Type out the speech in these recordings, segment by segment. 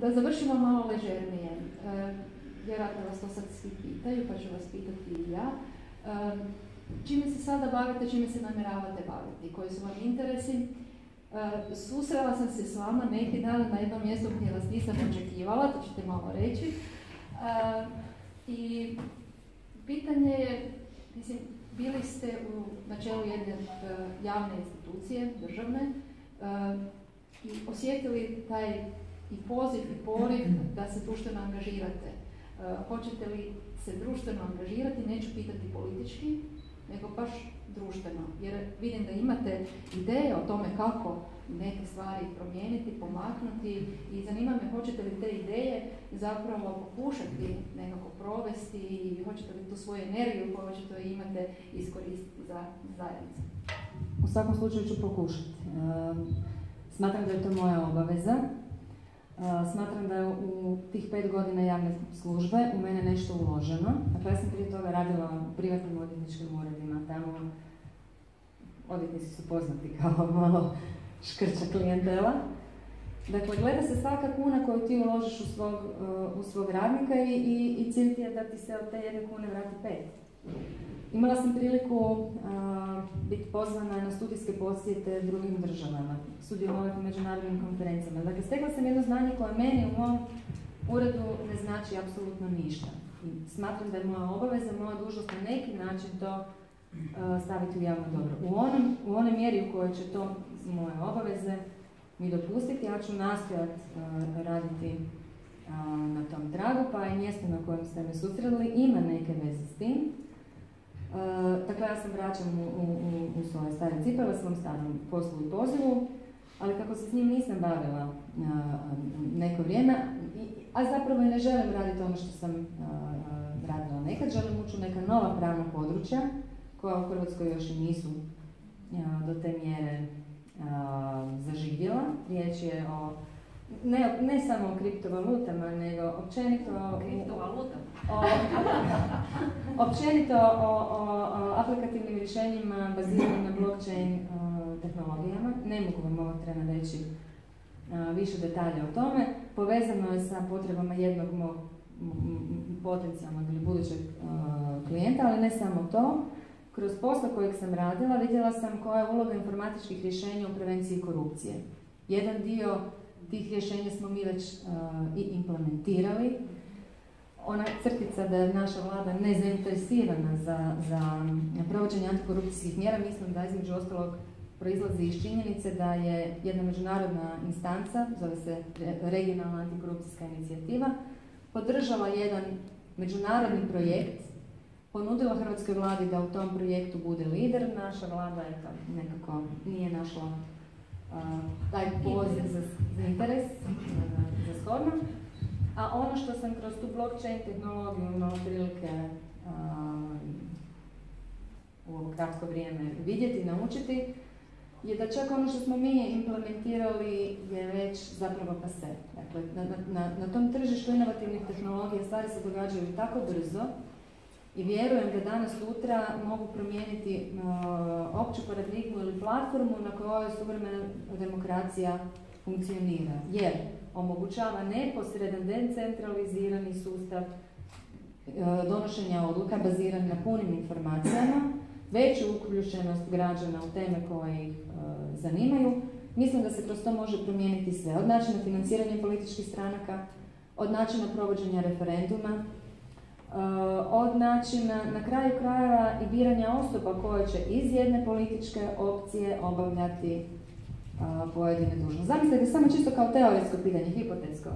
Da završimo malo ležernije. Vjerojatno vas to sad svi pitaju, pa ću vas pitati i ja. Čime se sada bavite, čime se namjeravate baviti? Koji su vam interesi? Susrela sam se s vama neki dan na jednom mjestu gdje vas nisam očekivala, to ćete malo reći. I pitanje je, mislim, bili ste na čelu jedne javne institucije, državne, i osjetili taj i poziv i poriv da se društveno angažirate. Hoćete li se društveno angažirati, neću pitati politički, nego baš društveno, jer vidim da imate ideje o tome kako neke stvari promijeniti, pomaknuti i zanima me hoćete li te ideje zapravo pokušati nekako provesti i hoćete li tu svoju energiju koju očito imate iskoristiti za zajednicu. U svakom slučaju ću pokušati. Smatram da je to moja obaveza. Smatram da je u tih 5 godina javne službe u mene nešto uloženo. Dakle, ja sam prije toga radila u privatnim odvjetničkim uredima. Tamo odvjetnici su poznati kao malo škrča klijentela. Dakle, gleda se svaka kuna koju ti uložiš u svog radnika i cilj ti je da ti se od te 1 kune vrati 5. Imala sam priliku biti pozvana na studijske posjete drugim državama, sudjelovati u međunarodnim konferencijama. Dakle, stekla sam jedno znanje koje meni u mom uredu ne znači apsolutno ništa. I smatram da je moja obaveza, moja dužnost na neki način to staviti u javno dobro. U onoj mjeri u kojoj će to moje obaveze mi dopustiti, ja ću nastojati raditi na tom tragu, pa i mjesto na kojem ste me susreli ima neke veze s tim. Dakle, ja sam vraćam u svoje stare cipele, svom starom poslu i pozivu, ali kako se s njim nisam bavila neko vrijeme, a zapravo i ne želim raditi ono što sam radila nekad, želim ući u neka nova pravna područja koja u Hrvatskoj još i nisu do te mjere zaživjela. Riječ je o ne samo o kriptovalutama, nego općenito općenito o aplikativnim rješenjima baziranim na blockchain tehnologijama. Ne mogu vam ovog trena reći više detalja o tome. Povezano je sa potrebama jednog mog potencijalnog ili budućeg klijenta, ali ne samo to. Kroz posao kojeg sam radila vidjela sam koja je uloga informatičkih rješenja u prevenciji korupcije. Jedan dio tih rješenja smo mi već i implementirali. Ona crtica da je naša vlada nezainteresirana za provođenje antikorupcijskih mjera, mislim da između ostalog proizlazi iz činjenice da je jedna međunarodna instanca, zove se Regionalna antikorupcijska inicijativa, podržala jedan međunarodni projekt, ponudila hrvatskoj vladi da u tom projektu bude lider. Naša vlada je nekako nije našla taj poziv za interes, za shodno. A ono što sam kroz tu blockchain tehnologiju imala prilike u ovo kratko vrijeme vidjeti i naučiti, je da čak ono što smo mi implementirali je već zapravo pase. Dakle, na tom tržištu inovativnih tehnologija stvari se događaju tako brzo i vjerujem da danas sutra mogu promijeniti opću paradigmu ili platformu na kojoj suvremena demokracija funkcionira. Jer omogućava neposredan decentralizirani sustav donošenja odluka baziran na punim informacijama, veću uključenost građana u teme koje ih zanimaju. Mislim da se kroz to može promijeniti sve, od načina financiranja političkih stranaka, od načina provođenja referenduma, od načina, na kraju krajeva, i biranja osoba koje će iz jedne političke opcije obavljati pojedine dužnosti. Zamislite samo čisto kao teoretsko pitanje, hipotetsko.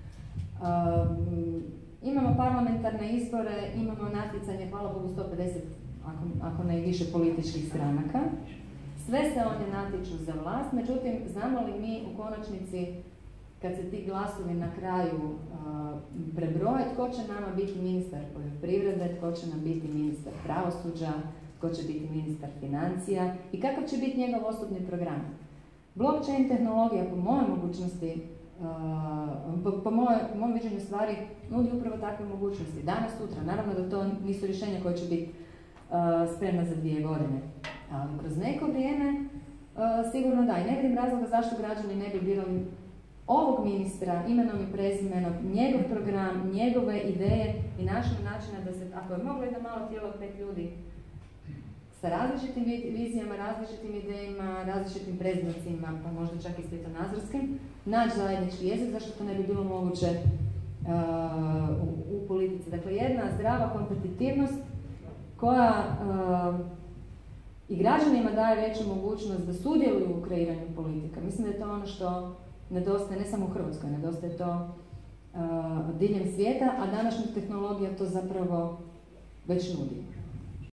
Imamo parlamentarne izbore, imamo natjecanje, hvala Bogu, 150, ako ne i više političkih stranaka. Sve se one natječu za vlast, međutim, znamo li mi u konačnici, kad se ti glasovi na kraju prebroje, tko će nama biti ministar poljoprivrede, tko će nam biti ministar pravosuđa, tko će biti ministar financija i kakav će biti njegov osobni program. Blockchain tehnologija, po mojoj mogućnosti, po mom viđenju stvari, nudi upravo takve mogućnosti. Danas, sutra, naravno da to nisu rješenja koje će biti spremna za 2 godine. Ali kroz neko vrijeme sigurno da. I ne vidim razloga zašto građani ne bi birali ovog ministra, imenom i prezimenom, njegov program, njegove ideje i našli načina da se, ako je moglo jedno malo tijelo od 5 ljudi sa različitim vizijama, različitim idejama, različitim predznacima, pa možda čak i svjetonazorskim, naći zajednički jezik, zašto to ne bi bilo moguće u politici. Dakle, jedna zdrava kompetitivnost koja i građanima daje veću mogućnost da sudjeluju u kreiranju politika. Mislim da je to ono što nedostaje, ne samo u Hrvatskoj, nedostaje to diljem svijeta, a današnja tehnologija to zapravo već nudi.